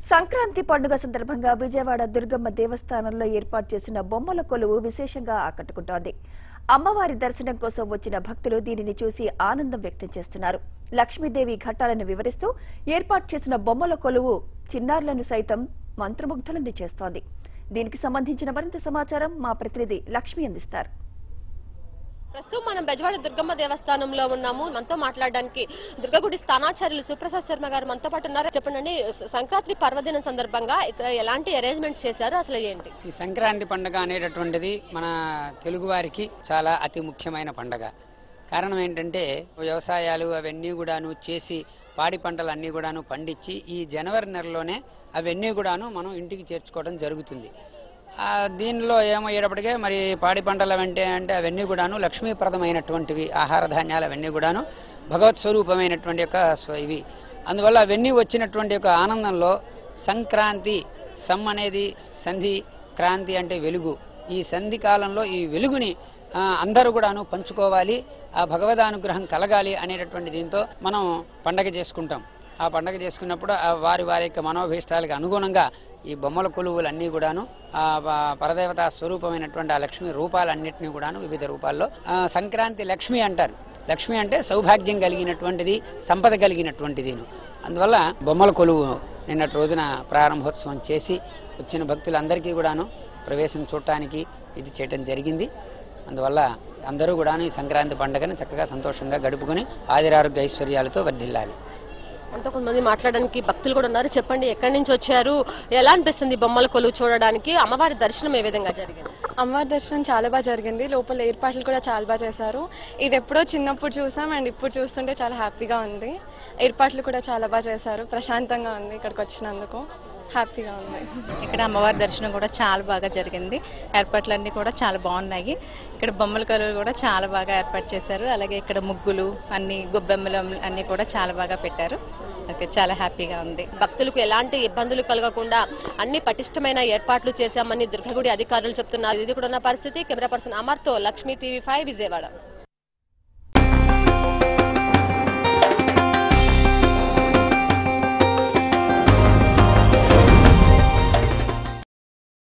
సంక్రాంతి పండుగ సందర్భంగా విజయవాడ దుర్గమ్మ దేవస్థానంలో ఏర్పాటు చేసిన బొమ్మల కొలువు విశేషంగా ఆకట్టుకుంటోంది. అమ్మవారి దర్శనం కోసం వచ్చిన భక్తులు దీనిని చూసి ఆనందం వ్యక్తం చేస్తున్నారు. లక్ష్మీదేవి ఘట్టాలను వివరిస్తూ ఏర్పాటు చేసిన బొమ్మల కొలువు చిన్నారులను సైతం మంత్రముగ్ధులను చేస్తోంది. దీనికి సంబంధించిన మరింత సమాచారం మా ప్రతినిధి లక్ష్మి అందిస్తారు. ప్రస్తుతం మనం బెజవాడ దుర్గమ్మ దేవస్థానంలో ఉన్నాము. మనతో మాట్లాడడానికి దుర్గగుడి స్థానాచార్యులు సుప్రసాద్ శర్మ గారు మనతో పాటు ఉన్నారు. చెప్పండి, సంక్రాంతి పర్వదినం సందర్భంగా ఇక్కడ ఎలాంటి అరేంజ్మెంట్స్ చేశారు, అసలు ఏంటి? ఈ సంక్రాంతి పండుగ అనేటటువంటిది మన తెలుగు వారికి చాలా అతి ముఖ్యమైన పండుగ. కారణం ఏంటంటే వ్యవసాయాలు అవన్నీ కూడాను చేసి పాడి పంటలు అన్నీ కూడాను పండించి ఈ జనవరి నెలలోనే అవన్నీ కూడాను మనం ఇంటికి చేర్చుకోవడం జరుగుతుంది. దీనిలో ఏమయ్యేటప్పటికే మరి పాడి పంటలు అంటే అవన్నీ కూడాను లక్ష్మీప్రదమైనటువంటివి, ఆహార ధాన్యాలు అవన్నీ కూడాను భగవత్ స్వరూపమైనటువంటి యొక్క ఇవి. అందువల్ల అవన్నీ వచ్చినటువంటి యొక్క ఆనందంలో సంక్రాంతి అనేది సంధి, క్రాంతి అంటే వెలుగు. ఈ సంధి కాలంలో ఈ వెలుగుని అందరూ కూడాను పంచుకోవాలి, ఆ భగవదానుగ్రహం కలగాలి అనేటటువంటి దీంతో మనం పండగ చేసుకుంటాం. ఆ పండగ చేసుకున్నప్పుడు వారి యొక్క మనోభీష్టాలకు అనుగుణంగా ఈ బొమ్మల కొలువులన్నీ కూడాను పరదేవతా స్వరూపమైనటువంటి ఆ లక్ష్మి రూపాలన్నింటినీ కూడాను వివిధ రూపాల్లో సంక్రాంతి లక్ష్మి అంటారు. లక్ష్మి అంటే సౌభాగ్యం కలిగినటువంటిది, సంపద కలిగినటువంటిది. అందువల్ల బొమ్మల కొలువు నిన్నటి రోజున ప్రారంభోత్సవం చేసి వచ్చిన భక్తులందరికీ కూడాను ప్రవేశం చూడటానికి ఇది చేయటం జరిగింది. అందువల్ల అందరూ కూడాను ఈ సంక్రాంతి పండుగను చక్కగా సంతోషంగా గడుపుకొని ఆయురారోగ్య ఐశ్వర్యాలతో వర్ధిల్లాలి. అంతా కొంతమంది మాట్లాడడానికి భక్తులు కూడా ఉన్నారు. చెప్పండి, ఎక్కడి నుంచి వచ్చారు, ఎలా అనిపిస్తుంది బొమ్మల కొలువు చూడడానికి? అమ్మవారి దర్శనం ఏ విధంగా జరిగింది? అమ్మవారి దర్శనం చాలా బాగా జరిగింది. లోపల ఏర్పాట్లు కూడా చాలా బాగా చేశారు. ఇది ఎప్పుడో చిన్నప్పుడు చూసాం అండ్ ఇప్పుడు చూస్తుంటే చాలా హ్యాపీగా ఉంది. ఏర్పాట్లు కూడా చాలా బాగా చేశారు. ప్రశాంతంగా ఉంది. ఇక్కడికి వచ్చినందుకు హ్యాపీగా ఉంది. ఇక్కడ అమ్మవారి దర్శనం కూడా చాలా బాగా జరిగింది. ఏర్పాట్లన్నీ కూడా చాలా బాగున్నాయి. ఇక్కడ బొమ్మల కొలువు కూడా చాలా బాగా ఏర్పాటు చేశారు. అలాగే ఇక్కడ ముగ్గులు అన్ని గొబ్బెమ్మలు అన్ని కూడా చాలా బాగా పెట్టారు. చాలా హ్యాపీగా ఉంది. భక్తులకు ఎలాంటి ఇబ్బందులు కలగకుండా అన్ని పటిష్టమైన ఏర్పాట్లు చేశామని దుర్గగుడి అధికారులు చెప్తున్నారు. ఇది కూడా ఉన్న పరిస్థితి. కెమెరా పర్సన్ అమర్తో లక్ష్మీ టీవీ 5 విజయవాడ.